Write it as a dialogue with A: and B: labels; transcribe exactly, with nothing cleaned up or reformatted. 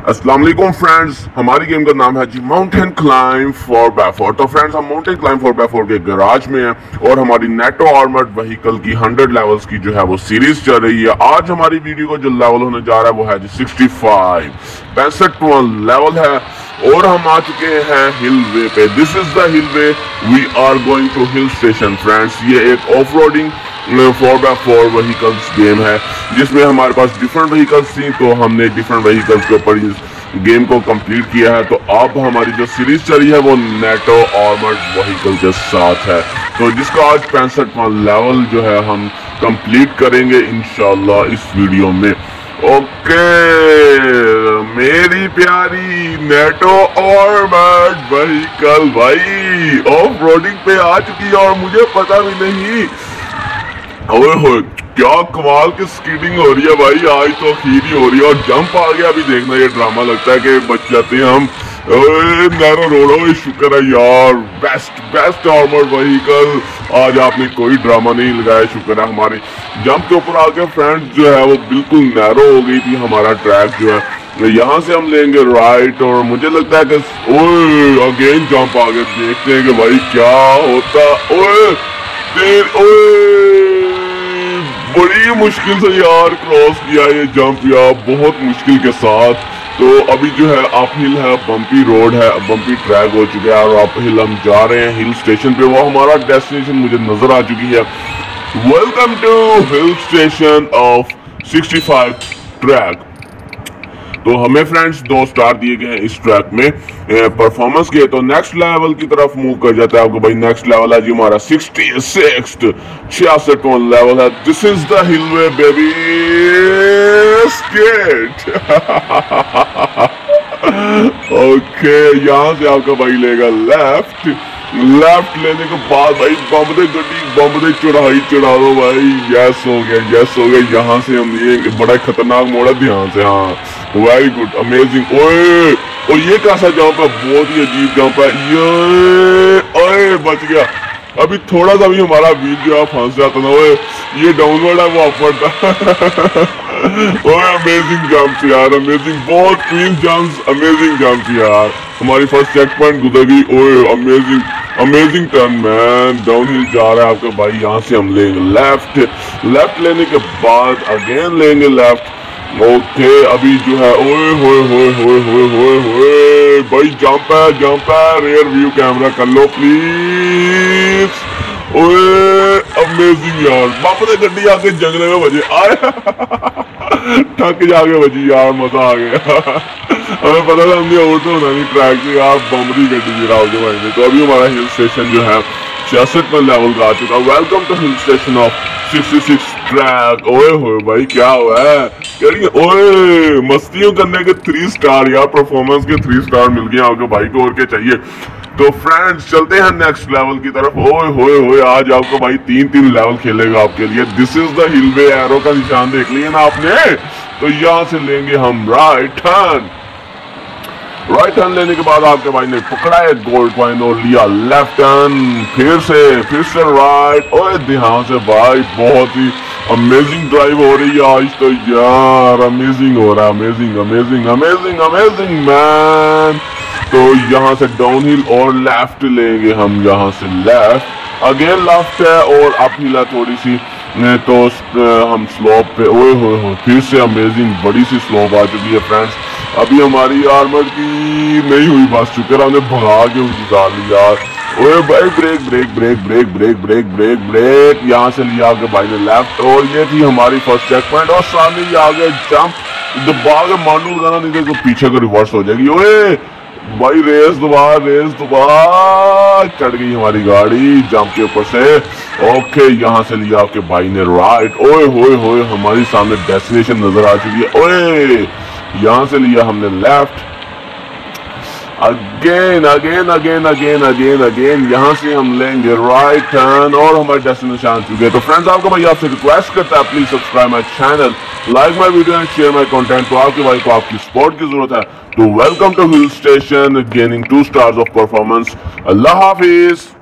A: अस्सलामुअलैकुम फ्रेंड्स, हमारी गेम का नाम है जी mountain climb four by four. तो फ्रेंड्स हम mountain climb four by four के गैराज में हैं और हमारी नेटो आर्मर्ड व्हीकल की हंड्रेड लेवल्स की जो है वो सीरीज चल रही है। आज हमारी वीडियो का जो लेवल होने जा रहा है वो है जी सिक्सटी फाइव, पैंसठवां लेवल है और हम आ चुके हैं हिल वे पे। This is the hill way, we are going to hill station friends. ये एक off roading four by four vehicles game है जिसमें हमारे पास डिफरेंट व्हीकल्स थी, तो हमने डिफरेंट व्हीकल्स के ऊपर इस गेम को कंप्लीट किया है। तो अब हमारी जो सीरीज चली है वो नेटो आर्मर्ड व्हीकल के साथ है, तो जिसका आज पैंसठवां लेवल जो है हम कंप्लीट करेंगे इंशाल्लाह इस वीडियो में। ओके मेरी प्यारी नेटो आर्मर्ड व्हीकल भाई ऑफ रोडिंग पे आ चुकी है और मुझे पता भी नहीं। ओए होए क्या कमाल की स्कीटिंग हो रही है भाई, आज तो खीर ही हो रही है और जंप आ गया। अभी देखना ये ड्रामा लगता है कि बच जाते हैं हम। नैरो रोड हो, शुक्र है यार, बेस्ट बेस्ट आर्मर्ड व्हीकल। आज आपने कोई ड्रामा नहीं लगाया, शुक्र है। हमारे जंप के ऊपर आके फ्रेंड्स जो है वो बिल्कुल नैरो हो गई थी हमारा ट्रैक जो है। यहाँ से हम लेंगे राइट और मुझे लगता है कि ओए अगेन जंप आ गए। देखते हैं कि भाई क्या होता। ओए ओए बड़ी मुश्किल से यार क्रॉस किया ये जंप यार, बहुत मुश्किल के साथ। तो अभी जो है अप हिल है, बम्पी रोड है, बम्पी ट्रैक हो चुका है और अप हिल हम जा रहे हैं हिल स्टेशन पे। वो हमारा डेस्टिनेशन मुझे नजर आ चुकी है। Welcome to hill station of sixty five track. तो हमें फ्रेंड्स दो स्टार दिए गए हैं इस ट्रैक में परफॉर्मेंस के। तो नेक्स्ट लेवल की तरफ मूव कर जाता है आपको भाई। नेक्स्ट लेवल है जी हमारा सिक्सटी सिक्स, छियासठवां लेवल है। This is the hill way baby skate. Okay यहाँ से आपका भाई लेगा लेफ्ट, लेफ्ट लेने के बाद भाई बम दे गड्डी, बम दे चढ़ाई चढ़ा दो भाई। यस हो गया, यस हो गया। यहाँ से हम ये बड़ा खतरनाक मोड़ है, ध्यान से। हाँ वेरी गुड, अमेजिंग। ओए और ये कैसा जंप है, बहुत ही अजीब जंप है ये। ओए बच गया। अभी थोड़ा सा भी हमारा व्हील जो है फंस जाता ना। ओए ये डाउनवर्ड है वो अपवर्ड था। ओए अमेजिंग जंप यार, अमेजिंग, बहुत क्लीन जंप्स, अमेजिंग जंप यार। हमारी फर्स्ट चेक पॉइंट गुजर गई। ओए amazing amazing turn man. Down hill जा रहा है आपका भाई। यहाँ से हम लेंगे लेफ्ट, लेफ्ट लेने के बाद अगेन लेंगे लेफ्ट। ओके अभी जो है ओए होए होए होए होए होए होए भाई जंप है, जंप है। रेयर व्यू कैमरा कर लो प्लीज। ओए अमेजिंग यार, बाप रे गड्डी आके जंगले में बजे आए। ठक जाके बजी यार, मजा आ गया। हमें पता था हमने और तो होना नहीं ट्रैक से यार, बमरी गड्डी गिरा के भाई ने। तो अभी हमारा हिल स्टेशन जो है छियासठ में लेवल का आ चुका। Welcome to hill station of sixty six track. ओए होए भाई क्या हुआ है, ओए मस्तियों करने के थ्री स्टार यार, परफॉर्मेंस के थ्री स्टार मिल गए आपको भाई को, और क्या चाहिए। तो फ्रेंड्स चलते हैं नेक्स्ट लेवल की तरफ। ओए होए होए आज आपको भाई तीन तीन लेवल खेलेगा आपके लिए। This is the hill way, arrow का निशान देख लिया ना आपने। तो यहाँ से लेंगे हम राइट टर्न। राइट टर्न लेने के बाद आपके भाई ने पकड़ा है गोल्ड कॉइन और लिया लेफ्ट टर्न, फिर से फिर से राइट। ओए ध्यान से भाई, बहुत ही अमेजिंग ड्राइव हो रही है आज तो यार, अमेजिंग हो रहा है, amazing amazing amazing amazing man. तो यहाँ से डाउनहिल और लेफ्ट लेंगे हम, यहाँ से लेफ्ट अगेन लेफ्ट है और अप हिल है थोड़ी सी, तो हम स्लोप पे। ओए होए होए फिर से अमेजिंग बड़ी सी स्लोप आ चुकी है फ्रेंड्स। अभी हमारी आर्मर की नहीं हुई बस, शुक्र हमने भगा के उतार ली यार। ओए भाई brake brake brake brake brake brake brake brake. यहाँ से लिया आगे भाई ने लेफ्ट और ये थी हमारी फर्स्ट चेक पॉइंट। और सामने ही आगे जंप दबा के मांडू लगाना, नहीं तो पीछे को रिवर्स हो जाएगी। ओए भाई रेस दोबारा, रेस दोबारा। चढ़ गई हमारी गाड़ी जंप के ऊपर से। ओके यहाँ से लिया आपके भाई ने राइट। ओए होए होए हमारी सामने डेस्टिनेशन नजर आ चुकी है। ओए यहाँ से लिया हमने left again again again again again again. यहाँ से हम लेंगे राइट टर्न और हमारे डेस्टिनेशन आ चुके हैं। तो फ्रेंड्स आपको भाई आपसे रिक्वेस्ट करता है please subscribe my channel, like my video and share my content. तो आपके भाई को आपकी सपोर्ट की जरूरत है। तो welcome to hill station, gaining two stars of performance. अल्लाह हाफिज।